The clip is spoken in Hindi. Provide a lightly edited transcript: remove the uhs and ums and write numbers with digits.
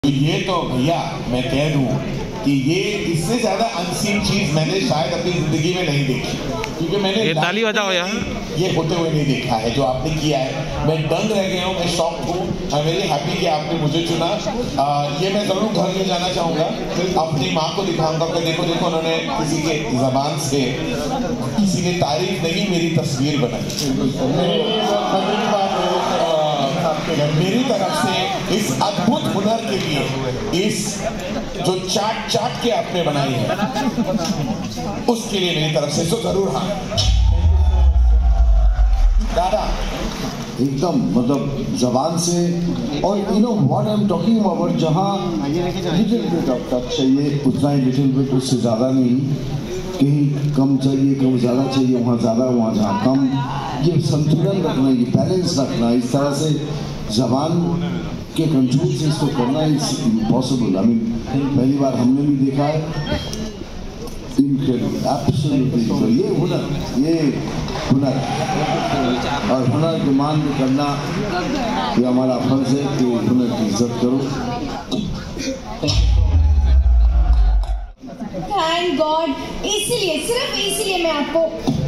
ये तो भैया मैं कह दूं कि ये इससे ज्यादा अनसीन चीज मैंने शायद अपनी जिंदगी में नहीं देखी, क्योंकि मैंने ये ताली बजाओ यार, ये होते हुए नहीं देखा है जो आपने किया है। मैं दंग रह गया हूँ, मैं शॉक हूँ। आई वेरी हैप्पी कि आपने मुझे चुना। ये मैं जरूर घर ले जाना चाहूँगा, अपनी माँ को दिखाऊंगा कि देखो देखो उन्होंने किसी के जबान से किसी ने तारीफ नहीं मेरी तस्वीर बनाई। मेरी तरफ से इस अद्भुत हुनर के लिए, इस जो चाट के आपने बनाई है उसके लिए मेरी तरफ से तो जरूर हाँ। दादा एकदम मतलब जबान से, और you know what I am talking about, जहाँ लिटिल बिट ऑफ टच चाहिए उतना ही लिटिल बिट, उससे ज़्यादा नहीं। कहीं कम चाहिए, कहीं ज़्यादा चाहिए, वहाँ ज़्यादा, वहाँ जहाँ कम, ये संतुलन रखना, ये बैलेंस रखना, इस तरह से जबान के कंट्रोल से इसको करना इज इम्पॉसिबल। आई मीन पहली बार हमने भी देखा है, एब्सोल्युटली। तो ये हुनर और हुनर डिमांड करना, ये हमारा फर्ज है कि हुनर की इज्जत करो। थैंक गॉड, इसलिए सिर्फ इसलिए मैं आपको